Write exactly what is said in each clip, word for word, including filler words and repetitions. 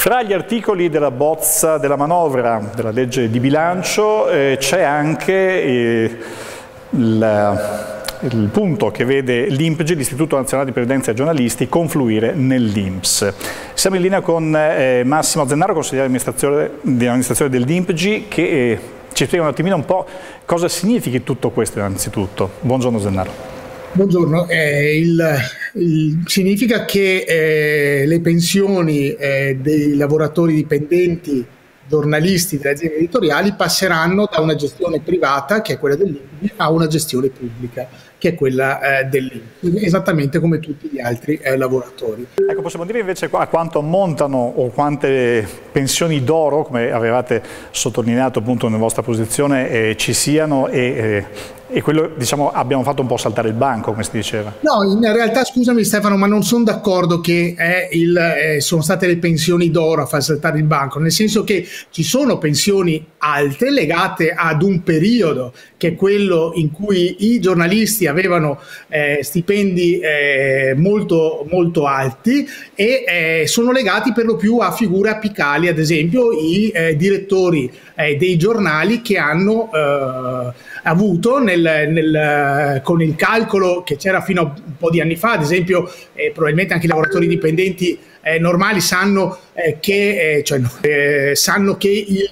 Fra gli articoli della bozza della manovra della legge di bilancio eh, c'è anche eh, il, il punto che vede l'I N P G, l'Istituto Nazionale di Previdenza dei Giornalisti, confluire nell'I N P S. Siamo in linea con eh, Massimo Zennaro, consigliere di amministrazione dell'I N P G, che eh, ci spiega un attimino un po' cosa significhi tutto questo innanzitutto. Buongiorno Zennaro. Buongiorno, eh, il, il, significa che eh, le pensioni eh, dei lavoratori dipendenti, giornalisti delle aziende editoriali passeranno da una gestione privata, che è quella dell'I N P G, a una gestione pubblica, che è quella eh, dell'I N P S, esattamente come tutti gli altri eh, lavoratori. Ecco, possiamo dire invece a quanto ammontano o quante pensioni d'oro, come avevate sottolineato appunto nella vostra posizione, eh, ci siano e... Eh, E quello, diciamo, abbiamo fatto un po' saltare il banco, come si diceva. No, in realtà, scusami Stefano, ma non sono d'accordo che è il, eh, sono state le pensioni d'oro a far saltare il banco, nel senso che ci sono pensioni alte legate ad un periodo, che è quello in cui i giornalisti avevano eh, stipendi eh, molto, molto alti e eh, sono legati per lo più a figure apicali, ad esempio i eh, direttori eh, dei giornali che hanno eh, avuto nel, nel, con il calcolo che c'era fino a un po' di anni fa, ad esempio eh, probabilmente anche i lavoratori dipendenti eh, normali sanno eh, che, eh, cioè, eh, sanno che il,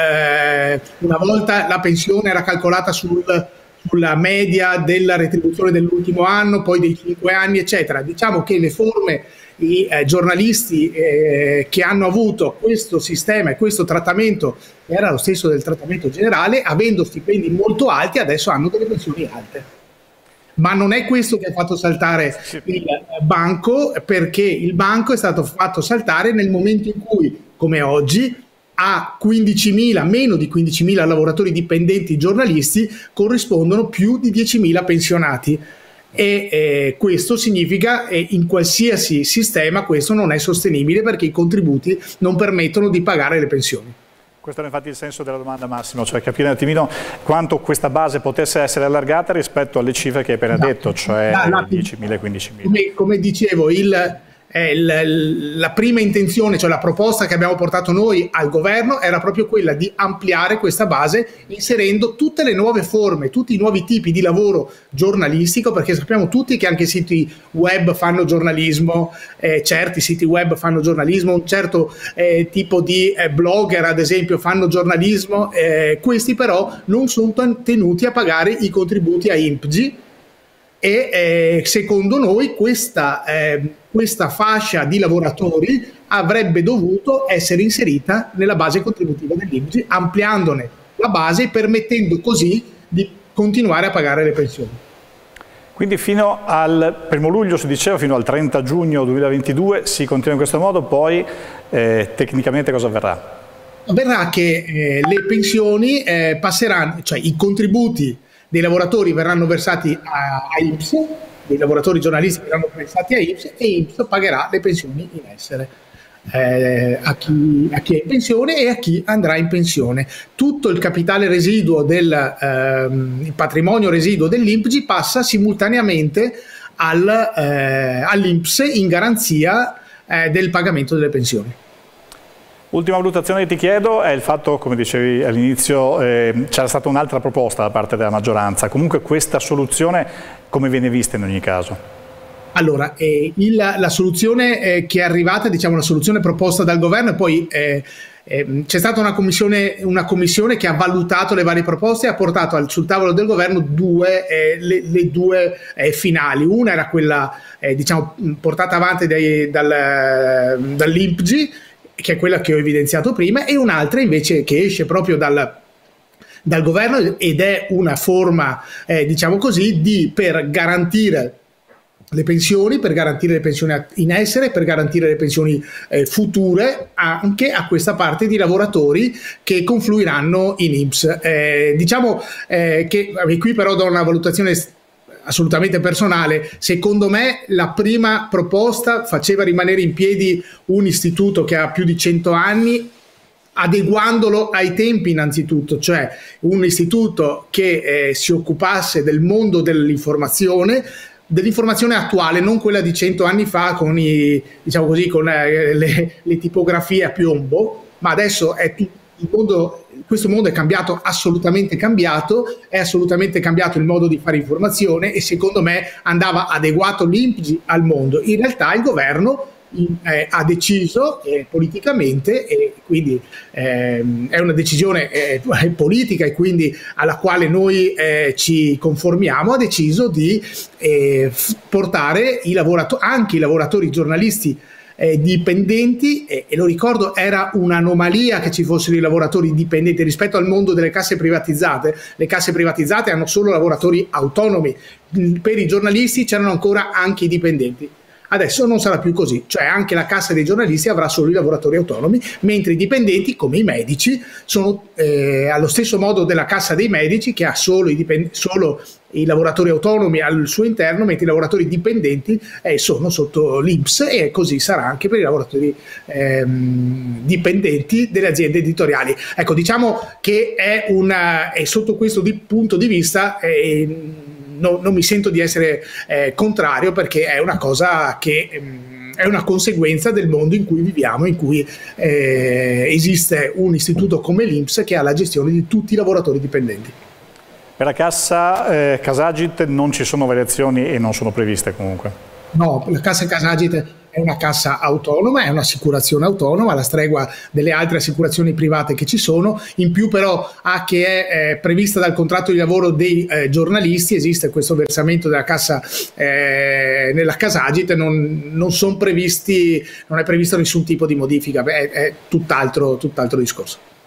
eh, una volta la pensione era calcolata sul, sulla media della retribuzione dell'ultimo anno, poi dei cinque anni eccetera. Diciamo che le forme, i eh, giornalisti eh, che hanno avuto questo sistema e questo trattamento, che era lo stesso del trattamento generale, avendo stipendi molto alti, adesso hanno delle pensioni alte. Ma non è questo che ha fatto saltare il banco, perché il banco è stato fatto saltare nel momento in cui, come oggi, a quindicimila, meno di quindicimila lavoratori dipendenti giornalisti corrispondono più di diecimila pensionati. E eh, questo significa che eh, in qualsiasi sistema questo non è sostenibile, perché i contributi non permettono di pagare le pensioni. Questo era infatti il senso della domanda, Massimo, cioè capire un attimino quanto questa base potesse essere allargata rispetto alle cifre che hai appena detto, cioè diecimila e quindicimila. Come, come dicevo, il... Eh, la, la prima intenzione, cioè la proposta che abbiamo portato noi al governo, era proprio quella di ampliare questa base inserendo tutte le nuove forme, tutti i nuovi tipi di lavoro giornalistico, perché sappiamo tutti che anche i siti web fanno giornalismo, eh, certi siti web fanno giornalismo, un certo eh, tipo di eh, blogger ad esempio fanno giornalismo, eh, questi però non sono tenuti a pagare i contributi a I N P G e eh, secondo noi questa eh, questa fascia di lavoratori avrebbe dovuto essere inserita nella base contributiva dell'I N P G, ampliandone la base e permettendo così di continuare a pagare le pensioni. Quindi fino al primo luglio, si diceva, fino al trenta giugno duemilaventidue si continua in questo modo, poi eh, tecnicamente cosa avverrà? Avverrà che eh, le pensioni eh, passeranno, cioè i contributi dei lavoratori verranno versati a, a I N P S, dei lavoratori giornalisti verranno versati a I N P S e I N P S pagherà le pensioni in essere eh, a, chi, a chi è in pensione e a chi andrà in pensione. Tutto il capitale residuo del ehm, il patrimonio residuo dell'I N P G passa simultaneamente al, eh, all'I N P S in garanzia eh, del pagamento delle pensioni. Ultima valutazione che ti chiedo è il fatto, come dicevi all'inizio, eh, c'era stata un'altra proposta da parte della maggioranza. Comunque questa soluzione come viene vista in ogni caso? Allora, eh, il, la soluzione eh, che è arrivata, diciamo la soluzione proposta dal governo, e poi eh, eh, c'è stata una commissione, una commissione che ha valutato le varie proposte e ha portato al, sul tavolo del governo due, eh, le, le due eh, finali. Una era quella eh, diciamo, portata avanti dai, dal, dall'I N P G, che è quella che ho evidenziato prima, e un'altra invece che esce proprio dal, dal governo ed è una forma, eh, diciamo così, di per garantire le pensioni, per garantire le pensioni in essere, per garantire le pensioni eh, future anche a questa parte di lavoratori che confluiranno in I N P S. Eh, diciamo eh, che qui però do una valutazione assolutamente personale. Secondo me la prima proposta faceva rimanere in piedi un istituto che ha più di cento anni, adeguandolo ai tempi innanzitutto, cioè un istituto che eh, si occupasse del mondo dell'informazione, dell'informazione attuale, non quella di cento anni fa con, i, diciamo così, con eh, le, le tipografie a piombo, ma adesso è tutto il mondo. Questo mondo è cambiato, assolutamente cambiato, è assolutamente cambiato il modo di fare informazione e secondo me andava adeguato l'I N P G al mondo. In realtà il governo eh, ha deciso eh, politicamente, e quindi eh, è una decisione eh, politica e quindi alla quale noi eh, ci conformiamo, ha deciso di eh, portare i lavoratori, anche i lavoratori giornalisti Eh, dipendenti, eh, e lo ricordo, era un'anomalia che ci fossero i lavoratori dipendenti rispetto al mondo delle casse privatizzate. Le casse privatizzate hanno solo lavoratori autonomi, per i giornalisti c'erano ancora anche i dipendenti. Adesso non sarà più così, cioè anche la cassa dei giornalisti avrà solo i lavoratori autonomi, mentre i dipendenti, come i medici, sono eh, allo stesso modo della cassa dei medici, che ha solo i, dipend- solo i lavoratori autonomi al suo interno, mentre i lavoratori dipendenti eh, sono sotto l'I N P S, e così sarà anche per i lavoratori ehm, dipendenti delle aziende editoriali. Ecco, diciamo che è, una, è sotto questo di, punto di vista eh, No, non mi sento di essere eh, contrario, perché è una cosa che ehm, è una conseguenza del mondo in cui viviamo, in cui eh, esiste un istituto come l'I N P S che ha la gestione di tutti i lavoratori dipendenti. Per la cassa eh, Casagit non ci sono variazioni e non sono previste comunque? No, la cassa Casagit è una cassa autonoma, è un'assicurazione autonoma, alla stregua delle altre assicurazioni private che ci sono. In più però ha che è eh, prevista dal contratto di lavoro dei eh, giornalisti, esiste questo versamento della cassa eh, nella Casagit, non, non sono previsti, non è previsto nessun tipo di modifica, è, è tutt'altro, tutt'altro discorso.